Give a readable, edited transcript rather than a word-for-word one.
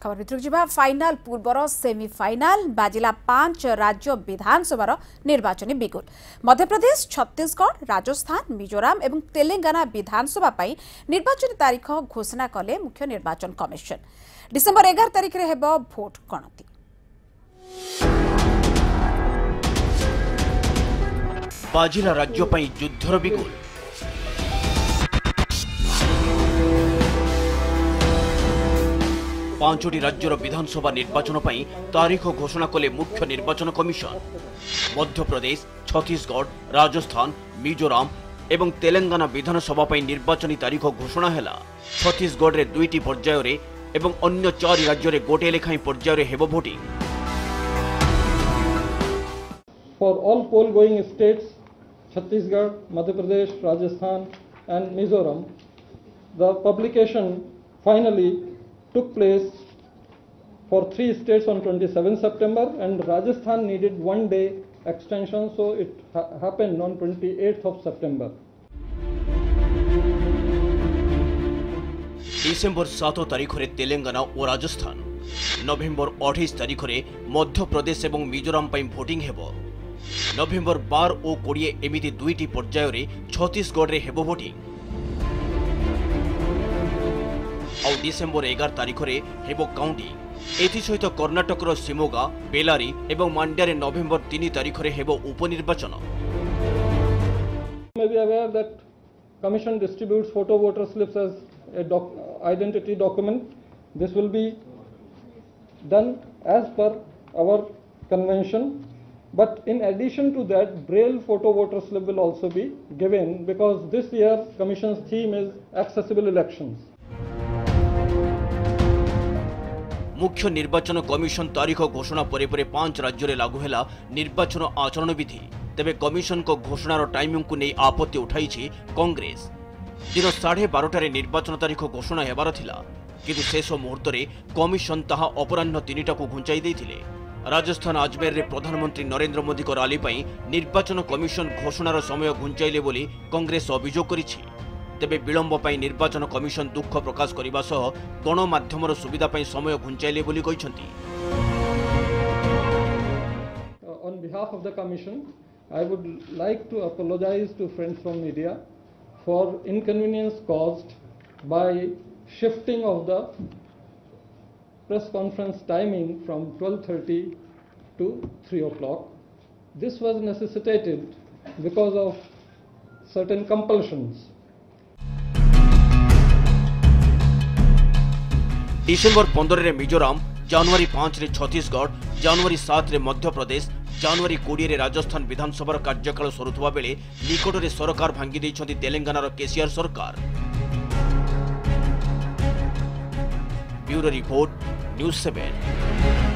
खबर भितर जा फाइनाल पूर्वर सेमिफाइनाल बाजिला 5 राज्य विधानसभा निर्वाचन बिगुल मध्यप्रदेश छत्तीसगढ़ राजस्थान मिजोराम और तेलंगाना विधानसभा पर निर्वाचन तारीख घोषणा कले मुख्य निर्वाचन कमिशन। डिसेम्बर 11 तारिख में हेब भोट गणति। बाजिला राज्य पर युद्धर बिगुल पांचटी राज्यर विधानसभा निर्वाचन पर तारीख घोषणा कले मुख्य निर्वाचन कमिशन। मध्यप्रदेश छत्तीसगढ़ राजस्थान मिजोराम एवं तेलंगाना विधानसभा पर निर्वाचन तारीख घोषणा है। छत्तीसगढ़ में 2टी पर्यायर एवं अन्य 4 राज्य में गोटे लेखाई पर्यायर हेब voting. For all poll going states, Chhattisgarh, Madhya Pradesh, Rajasthan and Mizoram, the publication finally took place for 3 states on 27 September and Rajasthan needed 1 day extension, so it happened on 28th of September. December 7 तारीख में तेलंगाना और राजस्थान, नवेम्बर 28 तारीख में मध्य प्रदेश और मिजोराम पर voting हेब। नवेम्बर 12 और 20 एमिति 2टी पर्यायर छत्तीसगढ़ में हेब भोटिंग। और डिसेम्बर 11 तारीख में हेब काउंटिंग। एसहित कर्णाटक शिमोगा बेलारी और मांड्या नवेम्बर 3 तारीख में हेब उपनिर्वाचन। You may be aware that Commission distributes photo voter slips as a identity document. This will be done as per our convention. But in addition to that, Braille photo voter slip will also be given because this year Commission's theme is accessible elections. मुख्य निर्वाचन commission तारीख घोषणा परे 5 राज्य में लागू है निर्वाचन आचरण विधि। तेबे कमिशन को घोषणार टाइमिंग को नहीं आपत्ति उठाई कांग्रेस। दिन 12:30 निर्वाचन तारीख घोषणा हेबार थिला, किंतु शेष मुहूर्त में कमिशन ताहा अपराह्न 3टा को घुंचाई देथिले। राजस्थान अजमेर में प्रधानमंत्री नरेंद्र मोदी को रैली पर निर्वाचन कमिशन घोषणार समय घुंचाइले बोली कांग्रेस अभियोग करिछि। तेबे विलंब पर निर्वाचन कमिशन दुख प्रकाश करने सह गणमाध्यमर सुविधा पर समय घुंचाइले बोली कहिसंती। On behalf of the commission, I would like to apologize to friends from media for inconvenience caused by shifting of the press conference timing from 12:30 to 3 o'clock. This was necessitated because of certain compulsions. December 15 रे मिजोराम, जनवरी 5 रे छत्तीसगढ़, जनवरी 7 रे मध्य प्रदेश, जनवरी 20 रे राजस्थान विधानसभा कार्यकाल सरुवा बेले निकट में सरकार भांगी देइछंती तेलंगानार केसीआर सरकार। Bureau report, news 7।